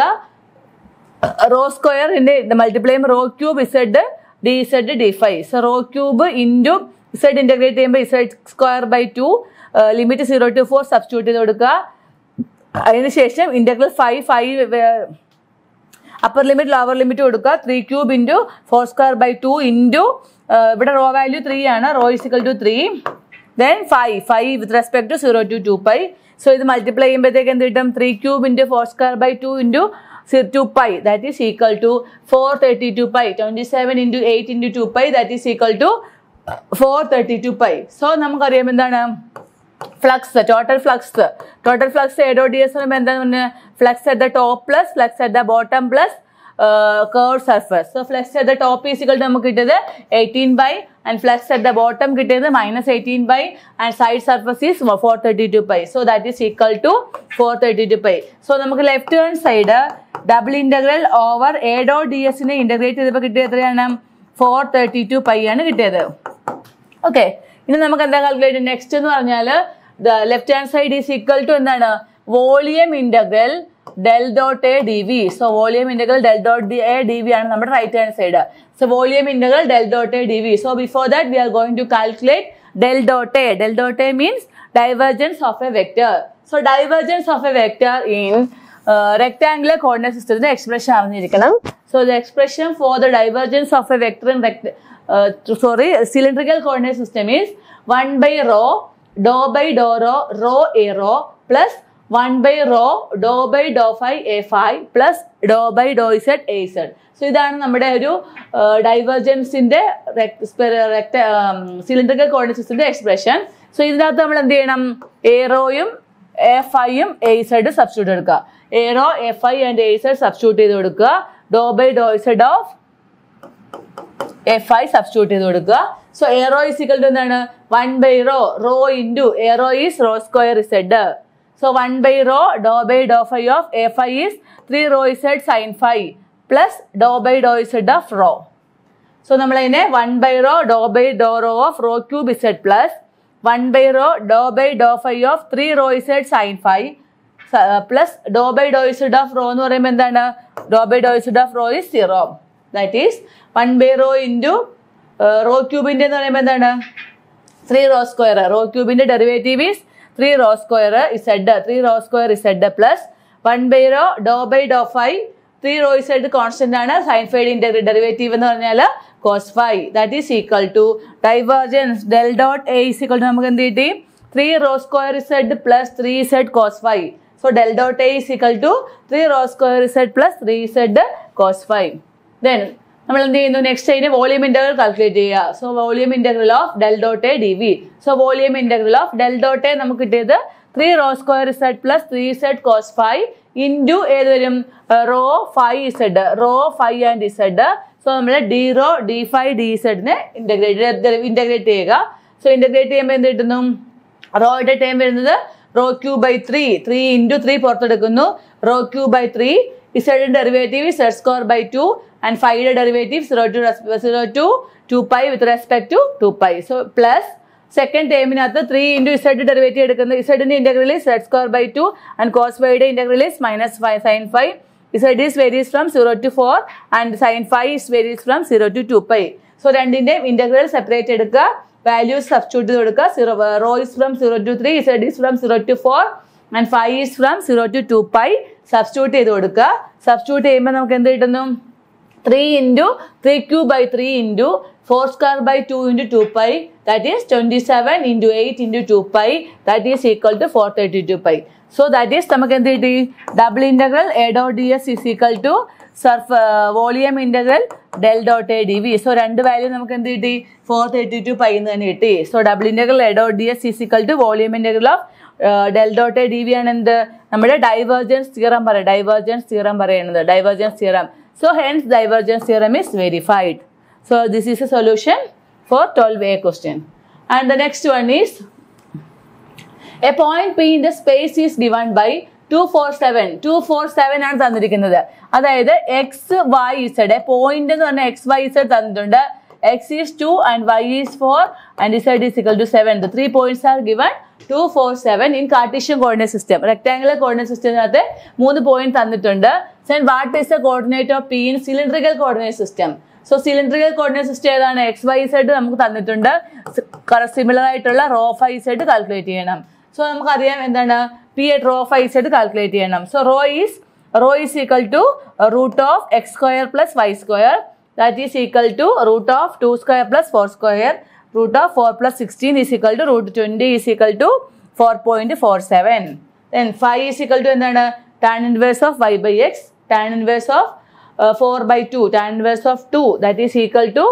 [SPEAKER 1] റോ സ്ക്വയറിൻ്റെ multiply rho cube Z D Z D phi. So rho cube into Z integrate ചെയ്യുമ്പോൾ Z square by 2 limit 0 to 4 substitute ചെയ്ത് കൊടുക്കുക. അതിനുശേഷം integral 5 upper limit lower limit കൊടുക്കുക. 3 cube into 4 square by 2 into ഇവിടെ റോ വാല്യൂ 3 ആണ്. Rho is equal to 3. Then 5 with respect to 0 to 2 pi. So ഇത് മൾട്ടിപ്ലൈ ചെയ്യുമ്പോഴത്തേക്ക് എന്ത് കിട്ടും? 3 cube into 4 square by 2 into 2 pi. That is equal to 432 pi. 27 into 8 into 2 pi. That is equal to 432 pi. So നമുക്കറിയാം എന്താണ് flux, total flux A dot ds പറയുമ്പോൾ എന്താണ് പറഞ്ഞത്? Flux at the top plus flux at the bottom plus curved surface. So flux at the top is equal to നമുക്ക് കിട്ടിയത് 18 by and flux at the bottom കിട്ടിയത് minus 18 by and side surface is 432 pi. So that is equal to 432 pi. So നമുക്ക് left hand side double integral over A dot D എസിനെ ഇൻ്റഗ്രേറ്റ് ചെയ്തപ്പോൾ കിട്ടിയത് എത്രയാണ്? 432 pi ആണ് കിട്ടിയത്. ഓക്കെ, ഇനി നമുക്ക് എന്താ കാൽക്കുലേറ്റ്? നെക്സ്റ്റ് എന്ന് പറഞ്ഞാൽ left hand side is equal to എന്താണ്? Volume integral del dot a dv. So volume integral del dot a dv ആണ് നമ്മുടെ right hand side. So volume integral del dot a dv. So before that we are going to calculate del dot A. Del dot A means divergence of a vector. So divergence of a vector in rectangular coordinate system expression അറിഞ്ഞിരിക്കണം. So the expression for the divergence of a vector in cylindrical coordinate system is 1 by rho dou by dou rho rho a rho plus 1 by rho dou by dou phi a phi plus dou by dou z a z. So ഇതാണ് നമ്മുടെ ഒരു ഡൈവേർജൻസിന്റെ സിലിണ്ടറിക്കൽ കോർഡിനേറ്റ് സിസ്റ്റത്തിന്റെ എക്സ്പ്രഷൻ. സോ ഇതിനകത്ത് നമ്മൾ എന്ത് ചെയ്യണം? എറോയും എ ഫൈയും എ സെഡ് സബ്സ്റ്റിറ്റ്യൂട്ട് എടുക്കുക. A rho A phi and A Z substitute ചെയ്ത് കൊടുക്കുക. ഡോ ബൈ ഡോ Z of A phi substitute ചെയ്ത് കൊടുക്കുക. So A rho is equal to എന്താണ്? 1 by rho rho into A rho is rho square Z. So 1 by rho dou by dou phi of a phi is 3 rho z sin phi plus dou by dou z of rho. So നമ്മൾ ഇതിനെ 1 by rho dou by dou rho of rho cube z plus 1 by rho dou by dou phi of 3 rho z sin phi plus dou by dou z of rho എന്ന് പറയുമ്പോൾ എന്താണ്? dou by dou z of rho is 0. That is 1 by rho into rho cube എന്ന് പറയുമ്പോൾ എന്താണ്? 3 rho square. Rho cube derivative is 3 rho square z. 3 rho square z plus 1 by rho dou by dou phi 3 rho z constant ആണ്. സൈൻ ഫൈയുടെ ഇന്റഗ്രൽ ഡെറിവേറ്റീവ് എന്ന് പറഞ്ഞാൽ cos phi. That is equal to divergence del dot A is equal to നമുക്ക് എന്ത് കിട്ടി? 3 rho square z plus 3z cos phi. So del dot A is equal to 3 rho square z plus 3z cos phi. Then നമ്മൾ എന്ത് ചെയ്യുന്നു? നെക്സ്റ്റ് അതിന് വോളിയം ഇന്റഗ്രൽ കാൽക്കുലേറ്റ് ചെയ്യുക. So volume integral of del dot A D V. So volume integral of del dot A നമുക്ക് കിട്ടിയത് 3 rho square Z plus 3z cos phi into ഏത് വരും? Rho phi Z. Rho phi and Z. So നമ്മൾ D rho D phi D സെഡിനെ ഇന്റഗ്രേറ്റ് ചെയ്യുക. സോ ഇന്റഗ്രേറ്റ് ചെയ്യുമ്പോൾ എന്ത് കിട്ടുന്നു? റോയുടെ ടൈം വരുന്നത് റോ ക്യൂ ബൈ 3. 3 ഇൻറ്റു 3 പുറത്തെടുക്കുന്നു. Raw cube by 3. ഇസഡിന്റെ derivative Z square by 2 and phi derivative 0 to 2 pi with respect to 2 pi. So plus second term in 3 into z derivative എടുക്കുന്ന z ന്റെ integral is z square by 2 and cos phi യുടെ integral is minus phi sin phi. Z is varies from 0 to 4 and sin phi is varies from 0 to 2 pi. So രണ്ടിന്റെ integral separate എടുക്കുക. Values substitute ചെയ്ത് കൊടുക്കുക. Rho is from 0 to 3, z is from 0 to 4 and phi is from 0 to 2 pi. Substitute ചെയ്ത് കൊടുക്കുക. Substitute ചെയ്യുമ്പോൾ നമുക്ക് എന്ത് കിട്ടുന്നു? 3 into 3 cube by 3 into 4 square by 2 into 2 pi, that is 27 into 8 into 2 pi, that is equal to 432 pi. So that is നമുക്ക് എന്ത് കിട്ടി? Double integral A dot D S is equal to volume integral del dot A D V. So രണ്ട് വാല്യൂ നമുക്ക് എന്ത് കിട്ടി? 432 പൈ എന്ന് തന്നെ കിട്ടി. So double integral A dot D S is equal to volume integral of del dot A D V ആണ് എന്ത്? നമ്മുടെ ഡൈവേർജൻസ് തിയറം പറയുന്നത്. ഡൈവേർജൻസ് തിയറം പറയുന്നത് divergence theorem. So hence divergence theorem is verified. So this is a solution for 12A question. And the next one is a point P in the space is given by 247. 247 ആണ് തന്നിരിക്കുന്നത്. അതായത് എക്സ് വൈ ഇസഡ് പോയിന്റ് എന്ന് പറഞ്ഞാൽ എക്സ് വൈ ഇസഡ് തന്നിട്ടുണ്ട്. x is 2 and y is 4 and z is equal to 7. The 3 points are given 2, 4, 7 in Cartesian coordinate system. Rectangular coordinate system ate 3 points തന്നിട്ടുണ്ട്. Then what is the coordinate of P in cylindrical coordinate system? So cylindrical coordinate system ഏതാണ്? x, y, z നമുക്ക് തന്നിട്ടുണ്ട്. സിമിലർ ആയിട്ടുള്ള റോ ഫൈ z കാൽക്കുലേറ്റ് ചെയ്യണം. സോ നമുക്കറിയാം എന്താണ്? P at rho phi z calculate ചെയ്യണം. So rho is equal to root of x square plus y square. That is equal to root of 2 square plus 4 square. Root of 4 plus 16 is equal to root 20 is equal to 4.47. Then phi is equal to എന്താണ്? Tan inverse of y by x. Tan inverse of 4 by 2. Tan inverse of 2. That is equal to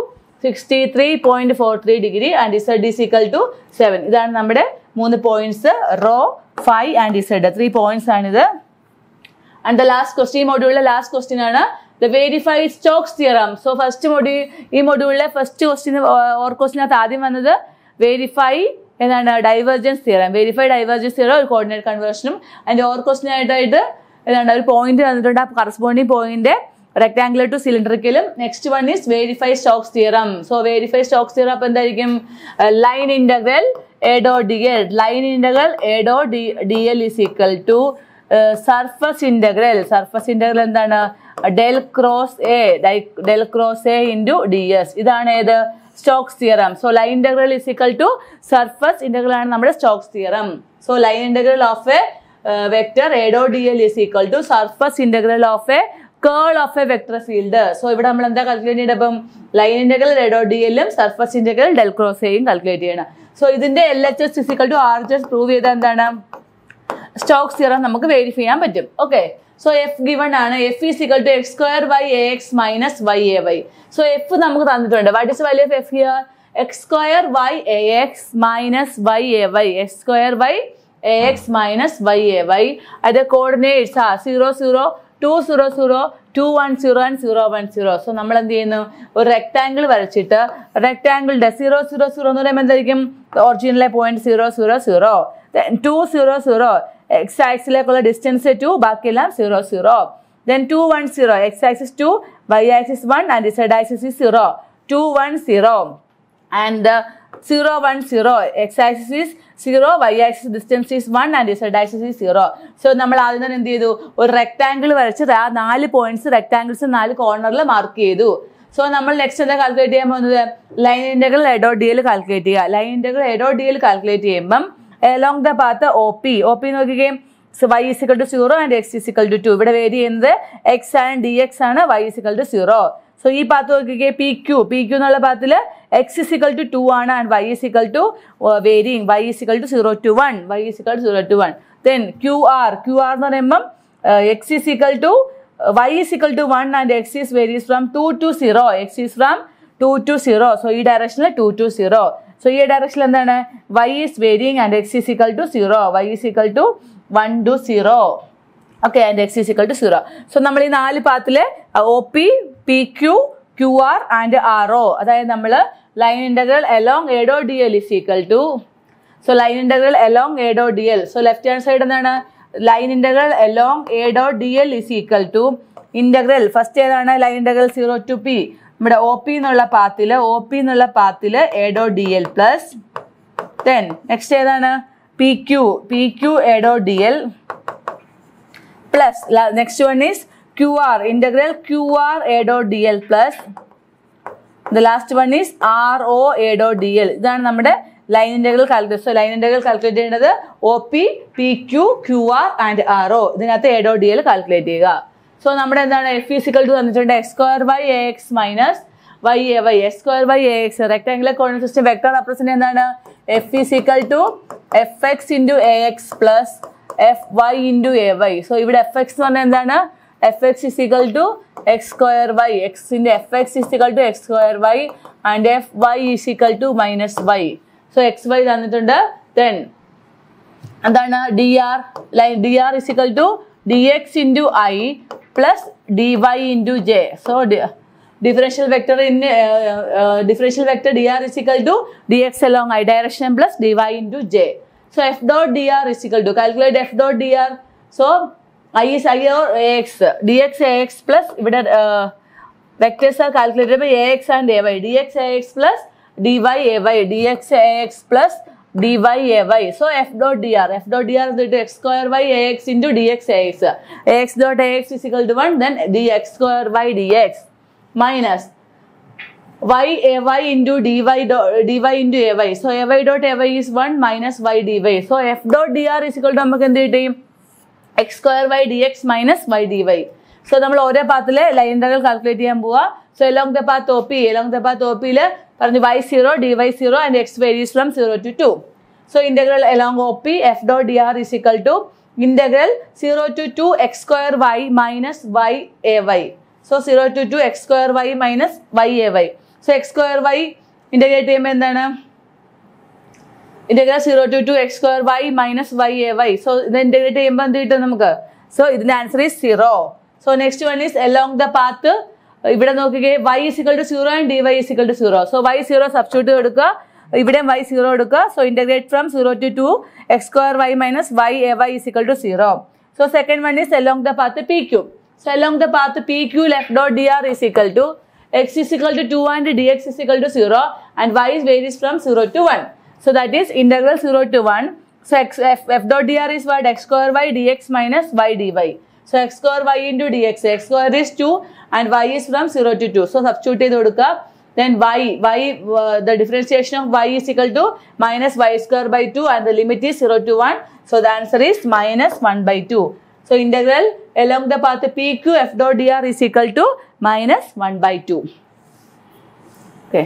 [SPEAKER 1] 63.43 degree and z is equal to 7. ഇതാണ് നമ്മുടെ 3 points. Rho, phi and z. 3 points ആണിത്. And the last question, module last question ആണ് the verified Stokes theorem. So first module, ഈ module first question or question ആദ്യം വന്നത് verify എന്താണ്? divergence theorem. Verify divergence theorem ഒരു coordinate conversion and or question ആയിട്ട് എന്താണ്? ഒരു point തന്നിട്ടുണ്ട്. ആ corresponding point rectangular to cylindrical. Next one is verify Stokes theorem. So verify Stokes theorem അപ്പോൾ എന്തായിരിക്കും? line integral a dot dl. Line integral a dot dl is equal to surface integral എന്താണ്? del cross a into ds. ഇതാണ് ഏത്? Stokes theorem. So line integral is equal to surface integral ആണ് നമ്മുടെ Stokes theorem. So line integral of A vector A dot D L is equal to surface integral of A curl of A vector field. So ഇവിടെ നമ്മൾ എന്താ കാൽക്കുലേറ്റ് ചെയ്യേണ്ടത്? അപ്പം line integral A dot D എല്ലും സർഫസ് ഇന്റഗ്രൽ ഡെൽ ക്രോസ് എയും കാൽക്കുലേറ്റ് ചെയ്യണം. സോ ഇതിന്റെ LHS is equal to RHS prove ചെയ്താൽ എന്താണ്? സ്റ്റോക്സ് തിയറം നമുക്ക് വെരിഫൈ ചെയ്യാൻ പറ്റും. ഓക്കെ, സോ എഫ് ഗിവൺ ആണ്. F is equal to X square by A X minus Y A Y. So F നമുക്ക് തന്നിട്ടുണ്ട്. What is value of F here? X square by A X minus Y A Y. X square by A X minus Y A Y. അത് കോർഡിനേറ്റ്സ് 0 0 2 0 0 2 1 0 and 0 1 0. സോ നമ്മൾ എന്ത് ചെയ്യുന്നു? ഒരു റെക്ടാംഗിൾ വരച്ചിട്ട് റെക്ടാംഗിളിന്റെ 0 0 0 എന്ന് പറയുമ്പോൾ എന്തായിരിക്കും? ഒറിജിനിലെ പോയിന്റ് 0 0 0. 2 0 0 എക്സ് ആക്സിലേക്കുള്ള ഡിസ്റ്റൻസ് 2, ബാക്കിയെല്ലാം 0 0. Then 2 1 0 X axis 2, Y axis 1 and z axis is 0. 2 1 0 and 0 1 0 X axis is 0, Y axis distance is 1 and z axis is 0. So നമ്മൾ ആദ്യം തന്നെ എന്ത് ചെയ്തു? ഒരു റെക്ടാംഗിൾ വരച്ച് ആ 4 പോയിന്റ്സ് റെക്ടാംഗിൾസ് 4 കോർണറിൽ മാർക്ക് ചെയ്തു. സോ നമ്മൾ നെക്സ്റ്റ് എന്താ കാൽക്കുലേറ്റ് ചെയ്യാൻ പോകുന്നത്? Line integral A dot D L calculate ചെയ്യുക. Line integral A dot D L calculate ചെയ്യുമ്പം along the path OP നോക്കിക്കേ, y is equal to 0 and x is equal to 2. ഇവിടെ വേരി ചെയ്യുന്നത് x and dx ആണ്, y is equal to 0. So ഈ പാത്ത് നോക്കിക്കേ, PQ എന്നുള്ള പാത്തിൽ x is equal to 2 ആണ് and y is equal to varying, y is equal to 0 to 1, y is equal to 0 to 1. Then QR എന്ന് പറയുമ്പം x is equal to y is equal to 1 and x is varies from 2 to 0. x is from 2 to 0. So ഈ ഡയറക്ഷനിൽ 2 to 0. സോ ഈ ഡയറക്ഷനിൽ എന്താണ്? y is varying and x is equal to 0. y is equal to 1 to 0. Okay, and x is equal to 0. So നമ്മൾ ഈ 4 പാത്തില് OP, PQ, QR and RO, അതായത് നമ്മൾ line integral along a dot dl is equal to, so line integral along a dot dl. So left hand side എന്താണ്? Line integral along a dot dl is equal to integral first ഏതാണ്? Line integral 0 to p. നമ്മുടെ OP എന്നുള്ള പാത്തില് A dot D L plus, then next ഏതാണ്? PQ A dot D L plus, next one is QR, integral QR A dot D L plus, the last one is RO A dot D L. ഇതാണ് നമ്മുടെ line integral calculate. So line integral calculate ചെയ്യേണ്ടത് OP, PQ, QR and RO. ഇതിനകത്ത് A dot D L calculate ചെയ്യുക. സോ നമ്മുടെ എന്താണ്? എഫ് ഈസ് ഈക്വൽ ടു തന്നിട്ടുണ്ട് X square by A X minus Y A Y. X square by A X rectangular coordinate system vector represent എന്താണ്? F is equal to F X into A X plus F Y into A Y. So ഇവിടെ എഫ് എക്സ് എന്ന് പറഞ്ഞാൽ എന്താണ്? F X is equal to X square Y. എക്സിന്റെ F X is equal to X square Y and F Y is equal to minus Y. So X Y തന്നിട്ടുണ്ട്. ദെൻ എന്താണ്? D R is equal to D X into I plus D Y into J. So differential vector dr is equal to dx along I direction plus dy into j. So f dot dr is equal to, calculate f dot dr. So I is I or ax, dx ax plus ഇവിടെ vectors are calculated by ax and ay. dx ax plus dy ay, dx ax plus dy ay. So f dot dr is equal to x square by ax into dx ax. Ax dot ax is equal to 1, then dx square by dx minus y ay into dy into ay. So ay dot ay is 1 minus y dy. So f dot dr is equal to നമുക്ക് എന്ത് കിട്ടി? x square by dx minus y dy. So നമ്മൾ ഓരോ പാത്തിലെ ലൈൻ ഇന്റഗ്രൽ കാൽക്കുലേറ്റ് ചെയ്യാൻ പോവാ. So along the path OP ല് പറഞ്ഞു y0 dy0 and x varies from 0 to 2. So integral along OP f dot dr is equal to integral 0 to 2 x square y minus y ay. So 0 to 2 x square y minus y ay. So x square y integrate ചെയ്യുമ്പോൾ എന്താണ്? Integral 0 to 2 x square y minus y ay. So ഇത് integrate ചെയ്യുമ്പോൾ എന്ത് കിട്ടും നമുക്ക്? So ഇതിന്റെ answer is 0. So next one is along the path. ഇവിടെ നോക്കിക്കേ, y is equal to 0 and dy is equal to 0. So y 0 substitute കൊടുക്കുക, ഇവിടെ y 0 എടുക്കുക. So integrate from 0 to 2 x square y minus y ay is equal to 0. So second one is along the path PQ. So along the path PQ left dot dr is equal to x is equal to 2 and dx is equal to 0 and y varies from 0 to 1. So that is integral 0 to 1. So f dot dr is what? X square y dx minus y dy. So x square y into dx. X square is 2 and y is from 0 to 2. So substitute ചെയ്ത് കൊടുക്കുക. then the differentiation of y is equal to minus y square by 2 and the limit is 0 to 1. So the answer is minus 1 by 2. So integral along the path PQ f dot dr is equal to minus 1 by 2. Okay.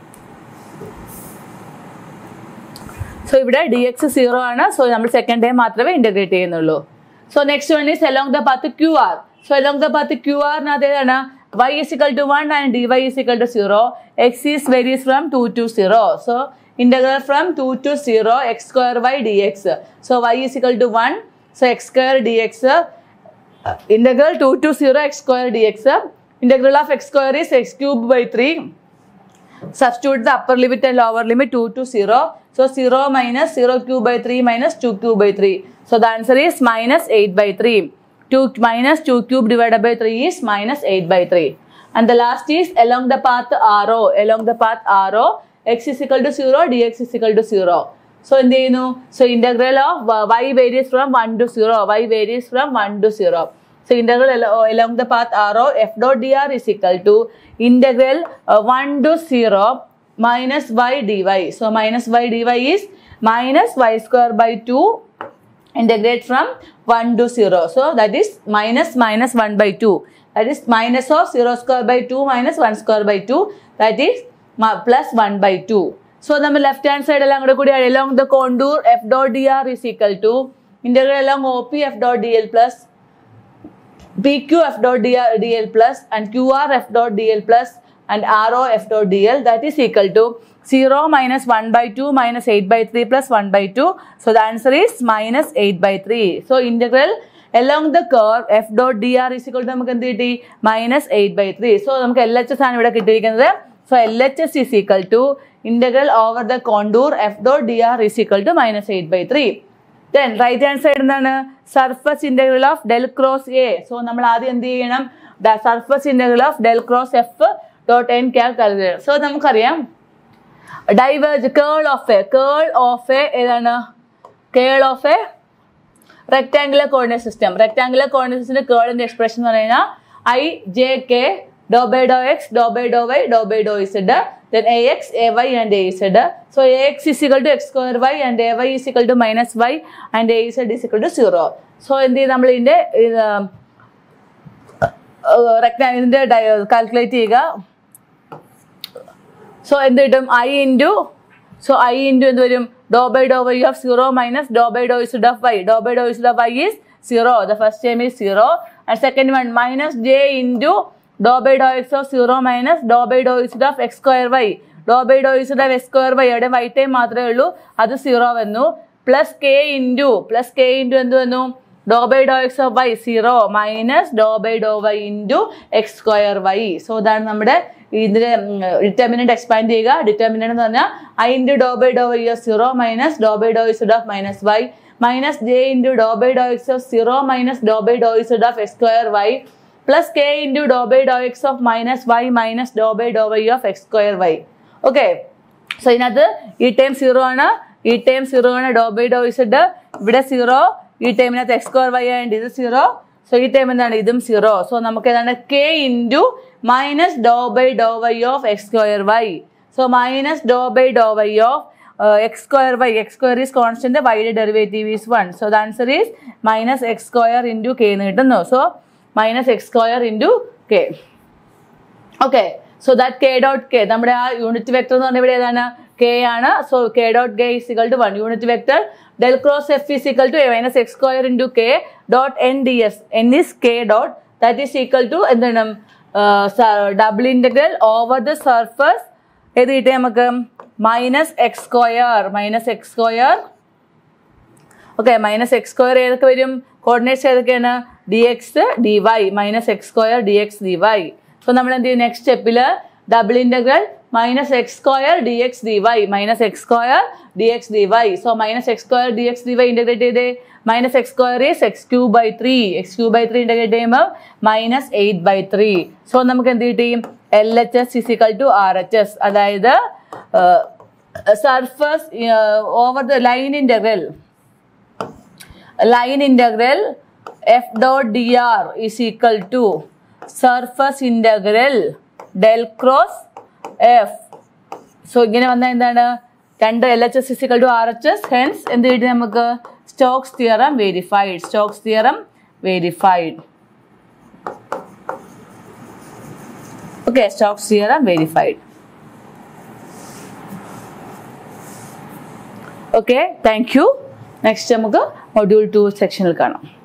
[SPEAKER 1] So ഇവിടെ dx 0 ആണ്. So നമ്മൾ second time മാത്രമേ integrate ചെയ്യുന്നുള്ളൂ. So next one is along the path QR. So along the path QR നാതേതാണ് y is equal to 1 and dy is equal to 0. X is varies from 2 to 0. So integral from 2 to 0 x square y dx. So y is equal to 1. So x square dx. Integral 2 to 0 x square dx. Integral of x square is x cube by 3. Substitute the upper limit and lower limit 2 to 0. So 0 minus 0 cube by 3 minus 2 cube by 3. So the answer is minus 8 by 3. 2 minus 2 cube divided by 3 is minus 8 by 3. And the last is along the path RO. Along the path RO, x is equal to 0, dx is equal to 0. So in the so integral of y varies from 1 to 0. Y varies from 1 to 0. So integral along the path RO f dot dr is equal to integral 1 to 0 minus y dy. So minus y dy is minus y square by 2 integrate from 1 to 0. So that is minus 1 by 2. That is minus of 0 square by 2 minus 1 square by 2. That is plus 1 by 2. So the left hand side along the contour f dot dr is equal to integral along OP f dot dl plus PQ f dot dl plus and QR f dot dl plus and RO f dot dl, that is equal to 0 minus 1 by 2 minus 8 by 3 plus 1 by 2. So the answer is minus 8 by 3. So integral along the curve f dot dr is equal to minus 8 by 3. So LHS so LHS is equal to integral over the contour f dot dr is equal to minus 8 by 3. Then right hand side surface integral of del cross A. So the surface integral of del cross f dot n calculate. So diverge curl of a rectangular coordinate system. Rectangular coordinate system curl in the expression I j k dou by dou x dou by dou y dou by dou z. Then ax, ay and az. So ax is equal to x square y and ay is equal to minus y and az is equal to 0. So in the rectangle calculate so in the term I into dou by dou y of 0 minus dou by dou z of y. Dou by dou z of y is 0. The first term is 0 and second one minus j into dou by dou x of 0 minus dou by dou z of x square y. Dou by dou z of x square y ade y time മാത്രമേ ഉള്ളൂ അത് 0 വന്നു plus k into എന്തു dou by dou x of y 0 minus dou by dou y into x square y. So that നമ്മുടെ ഇതിന്റെ determinant expand ചെയ്യുക. Determinant എന്ന് പറഞ്ഞാൽ I into dou by dou y of 0 minus dou by dou z of minus y minus j into dou by dou x of 0 minus dou by dou z of x square y plus k into dou by dou x of minus y minus dou by dou y of x square y. Okay. So ഇതിനകത്ത് ഈ ടൈം 0 ആണ്, ഈ ടൈം 0 ആണ്, dou by dou z ഇവിടെ 0, ഈ ടൈമിനകത്ത് x square y ആയതുകൊണ്ട് ഇത് 0. So ഈ ടൈം എന്താണ് ഇതും 0. So നമുക്ക് ഏതാണ് k into minus dou by dou y of x square y. So minus dou by dou y of x square y. X square is constant, y derivative is 1. So the answer is minus x square into k എന്ന് കിട്ടുന്നു. So minus x square into k. Okay. So that k dot k നമ്മുടെ ആ യൂണിറ്റ് വെക്ടർ എന്ന് പറഞ്ഞാൽ ഇവിടെ ഏതാണ് k ആണ്. So k dot k is equal to 1. Unit vector del cross f is equal to a minus x square into k dot n ds. N is k dot, that is equal to എന്താണ് double integral over the surface ഏത് കിട്ടിയ നമുക്ക് minus x square. Okay, minus x square ഏതൊക്കെ വരും കോർഡിനേറ്റ്സ് ഏതൊക്കെയാണ് dx dy minus x square dx dy. So നമ്മൾ എന്ത് ചെയ്യും നെക്സ്റ്റ് സ്റ്റെപ്പിൽ double integral minus x square dx dy minus x square dx dy. So minus x square dx dy integrate ചെയ്തേ minus x square is x cube by 3. x cube by 3 integrate ചെയ്യുമ്പോൾ minus 8 by 3. So നമുക്ക് എന്ത് കിട്ടും LHS is equal to RHS. അതായത് surface over the line integral f dot dr is equal to surface integral del cross F. So ഇങ്ങനെ വന്നാൽ എന്താണ്? രണ്ട് LHS is equal to RHS. Hence എന്ത് കിട്ടി നമുക്ക്? Stokes theorem verified. Stokes theorem verified. Okay, Stokes theorem verified. Okay, thank you. Next നമുക്ക് മൊഡ്യൂൾ 2 സെക്ഷനിൽ കാണാം.